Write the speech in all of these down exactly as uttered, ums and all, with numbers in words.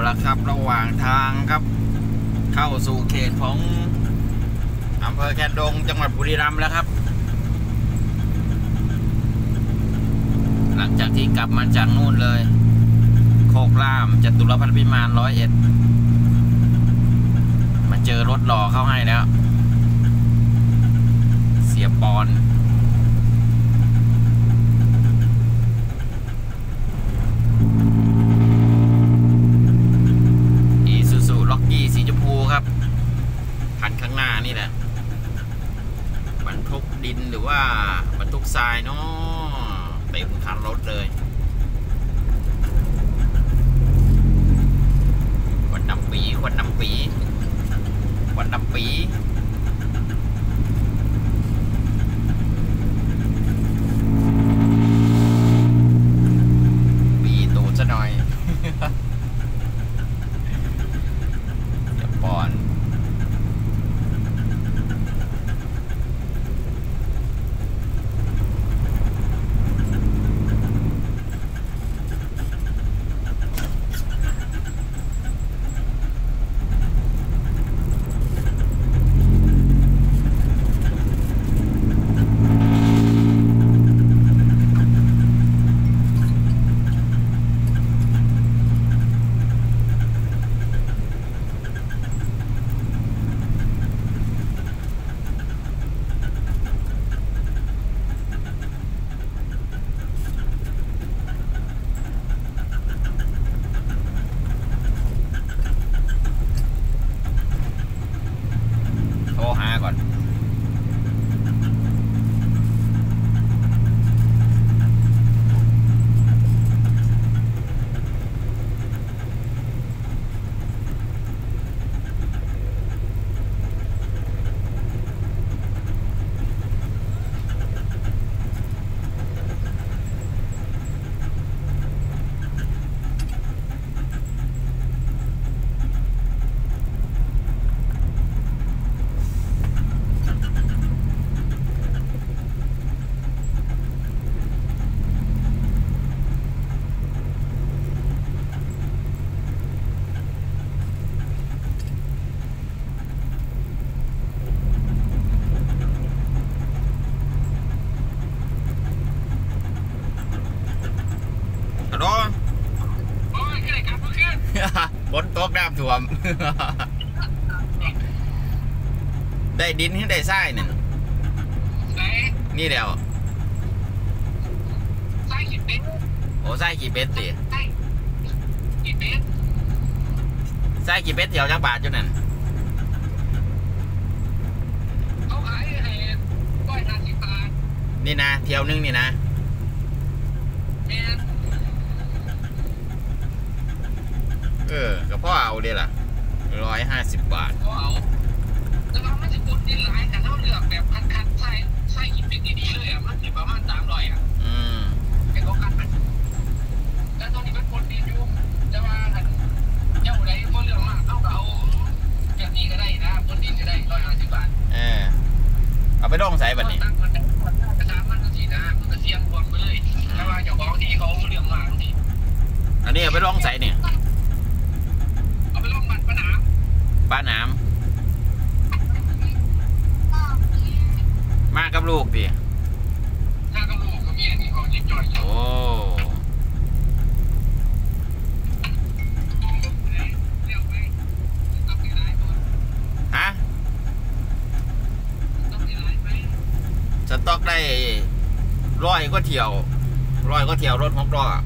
ละครับระหว่างทางครับเข้าสู่เขตของอำเภอแคนดงจังหวัดบุรีรัมย์แล้วครับหลังจากที่กลับมาจากนู่นเลยโคกล่ามจตุรพัฒน์พิมานร้อยเอ็ดมาเจอรถรอเข้าให้แล้วเสียปอนอีซูซูล็อกกี้สีชมพูครับคันข้างหน้านี่แหละบรรทุกดินหรือว่าบรรทุกทรายเนาะเต็มคันรถเลยควันดำปีควันดำปีควันดำปีปีตูดซะหน่อยเดี๋ยวปอนโทรหาก่อนบนโต๊ะน้ำท่วม ได้ดินที่ได้ทรายเนี่ยนี่เดียวทรายกี่เป็ดโอ้ทรายกี่เป็ดสิทรายกี่เป็ดทรายกี่เป็ดเที่ยวจักบาทจุดนั่นเขาขายให้ร้อยห้าสิบบาทนี่นะเที่ยวนึงนี่นะเออก็พ่อเอาเดี๋ยวล่ะร้อยห้าสิบบาทพ่อเอาแต่ว่ามันจะกดดินหลายแต่ถ้าเลือกแบบคันๆใส่ใส่หินเป็นดีๆเลยอ่ะมันจะประมาณสามร้อยอ่ะอืมเป็นของคันมันแต่ตอนนี้มันกดดินอยู่แต่ว่าเจ้าใดก็เลือกมากเอาเอาแบบนี้ก็ได้นะกดดินก็ได้ร้อยห้าสิบบาทเออเอาไปลงใส่บัดนี้กระชากมันก็สีนะมันก็เสียงบวกไปเลยแต่ว่าเจ้าของที่เขาเลือกมากทีอันนี้เอาไปลงใส่เนี่ยป้าน้ำมากับลูกดิมากับลูกกับเมียนี่เขาจิตจ่อยโอ้ฮะสต็อกได้ร้อยก็เที่ยวร้อยก็เที่ยวรถของรอ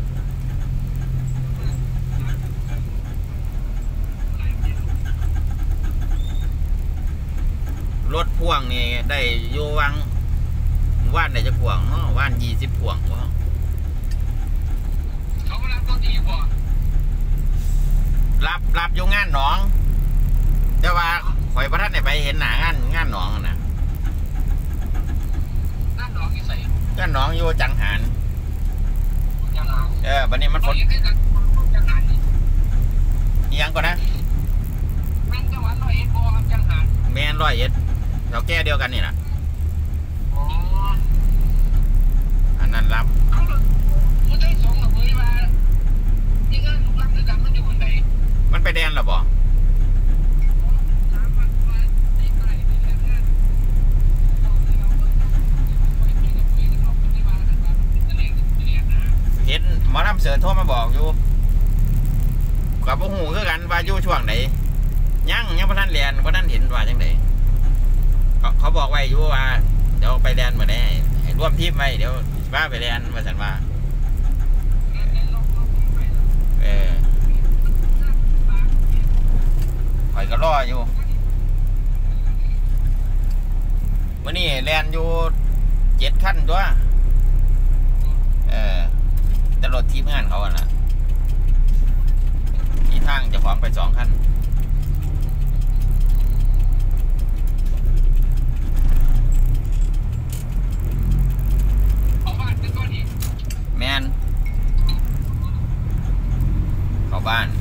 รถพ่วงนี่ได้อยู่วังว่านได้จะพ่วงเนาะว่านยี่สิบพ่วงวะเขารับตัวดีบ่รับรับอยู่งานหนองแต่ว่าข่อยประทัดเนี่ยไปเห็นหนางานงานหนองนะงานหนองที่ใส่งานหนองอยู่จังหันเออวันนี้มันฝนยังก่อนนะแมนจังหวัดร้อยเอ็ดบ่ครับจังหันแมนร้อยเอ็ดเราแก้เดียวกันนี่นะอันนั้นรับเอาเลยมันได้สองกับเว้ยว่าที่งานลูกรักด้วยกันมันอยู่บนไหนห็นหมอลำเสือโทรมาบอกอยู่กับพวกหูคือกันว่าอยู่ช่วงไหนยังยังพระท่านเรียนพระท่านเห็นว่าจังไหนเขาเขาบอกไว้อยู่ว่าเดี๋ยวไปเรียนมาได้ให้ร่วมทีมไว้เดี๋ยวว่าไปเรียนมาสันว่าเออคอยก็รออยู่วันนี้เรียนอยู่เจ็ดขั้นตัวเออแต่รถทีมงานเขาอะนะที่ทางจะพร้อมไปสองขั้นแมนเข้าบ้าน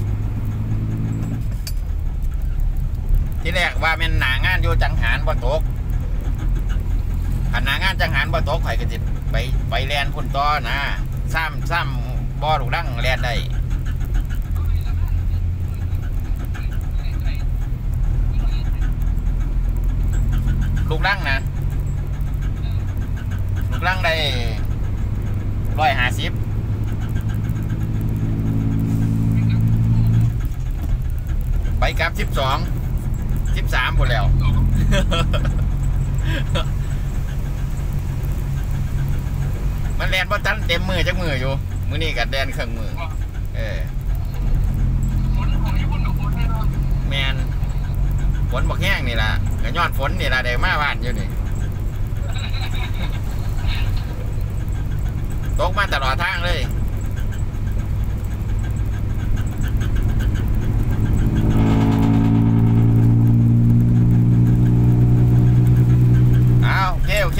ที่แรกว่าแม่นหนางานอยู่จังหารบ่ตกขันหนางานจังหารบ่ตกข่อยก็สิไปไปแลนพุ่นต่อนะซ้ำซ้ำบ่อลูกดังแลนได้ลูกดังนะลูกดังได้ร้อยห้าสิบไปกลับสิบสองสิบสามหมดแล้วมันแลนบ่ทันเต็มมือจักมืออยู่มื้อนี้ก็แดนเครื่องมือเออแมนฝนบักแห้งนี่ล่ะก็ยอดฝนนี่ล่ะได้มาบ้านอยู่นี่ตกมาตลอดทางเลยอ้าวโอเคโอเค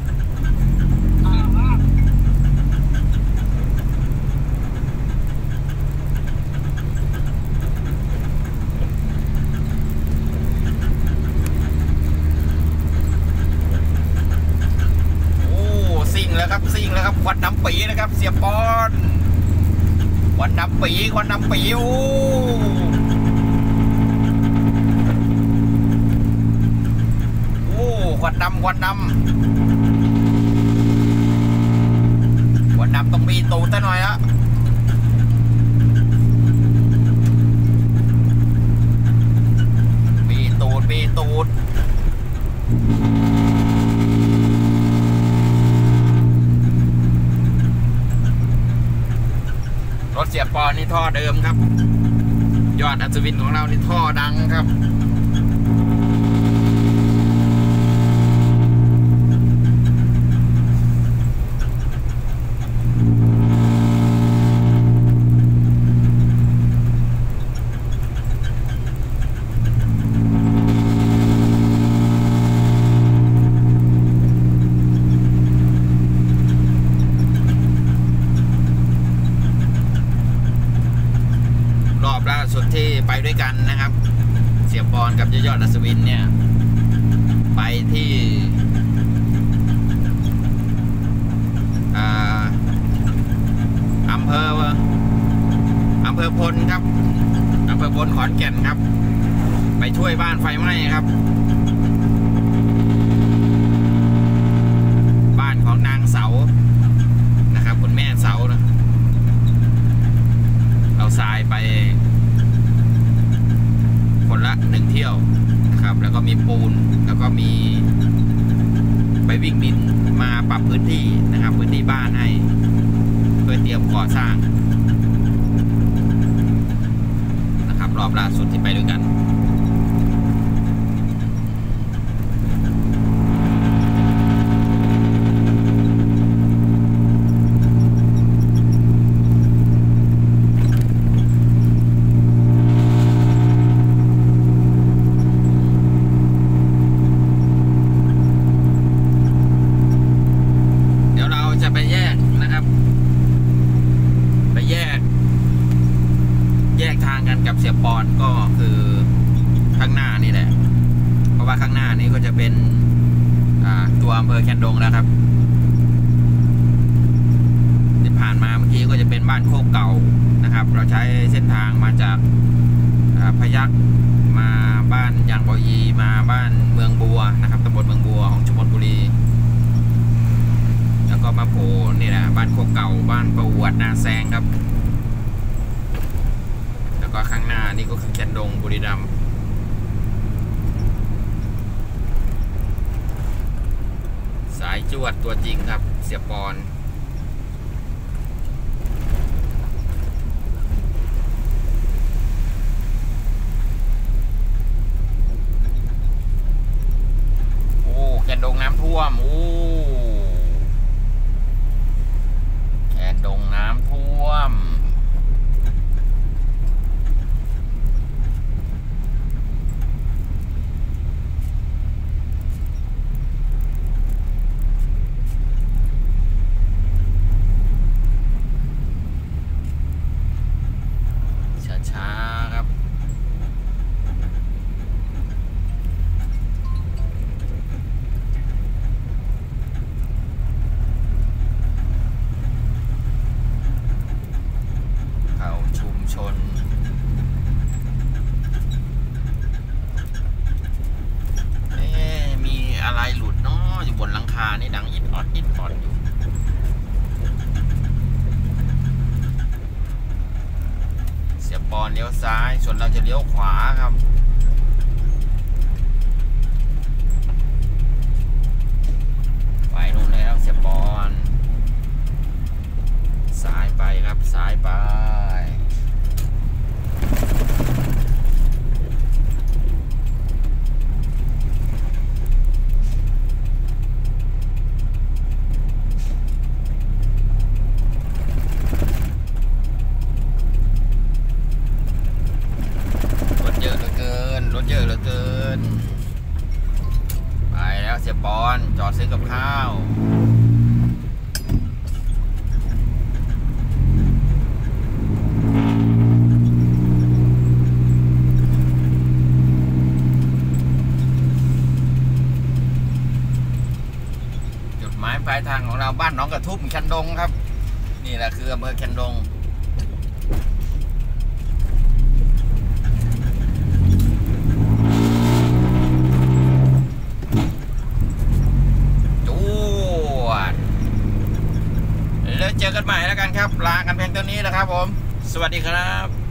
ครับซิ่งแล้วครับควันน้ำปีนะครับเสียปอนควันน้ำปีควันน้ำปีโอ้โอ้ควันน้ำควันน้ำควันน้ำต้องมีตูดซะหน่อยละมีตูดมีตูดรถเสียปอนี่ท่อเดิมครับยอดอัศวินของเรานี่ท่อดังครับสุดที่ไปด้วยกันนะครับเสียปอนกับยอดอัศวินเนี่ยไปที่อำเภออำเภอพลครับอำเภอพลขอนแก่นครับไปช่วยบ้านไฟไหม้ครับบ้านของนางเสานะครับคุณแม่เสานะเอาทรายไปคนละหนึ่งเที่ยวนะครับแล้วก็มีปูนแล้วก็มีไปวิ่งดินมาปรับพื้นที่นะครับพื้นที่บ้านให้เพื่อเตรียมก่อสร้างนะครับรอบล่าสุดที่ไปด้วยกันกับเสียปอนก็คือข้างหน้านี่แหละเพราะว่าข้างหน้านี้ก็จะเป็นตัวอำเภอแคนดงแล้วครับที่ผ่านมาเมื่อกี้ก็จะเป็นบ้านโคกเก่านะครับเราใช้เส้นทางมาจากพยัคฆ์มาบ้านยางบอยีมาบ้านเมืองบัวนะครับตำบลเมืองบัวของชุมพลบุรีแล้วก็มาโผล่นี่แหละบ้านโคกเก่าบ้านประวัตินาแซงครับแล้วก็ข้างหน้านี่ก็คือแคนดงบุรีรัมย์สายจวดตัวจริงครับเสียปอนแคนดงน้ำท่วมโอ้แคนดงน้ำท่วมช้าๆครับชนเอ๊ะมีอะไรหลุดเนาะอยู่บนหลังคานี่ดังอิดออดอิดออดอยู่เสียปอนเลี้ยวซ้ายส่วนเราจะเลี้ยวขวาครับไปนู่นแล้วเสียปอนซ้ายไปครับซ้ายไปรถเยอะเหลือเกินรถเยอะเหลือเกินไปแล้วเสียปอนจอดซื้อกับข้าวหมายปลายทางของเราบ้านหนองกระทุ่มแคนดงครับนี่แหละคืออำเภอแคนดงจวดแล้วเจอกันใหม่แล้วกันครับลากันเพียงเท่านี้นะครับผมสวัสดีครับ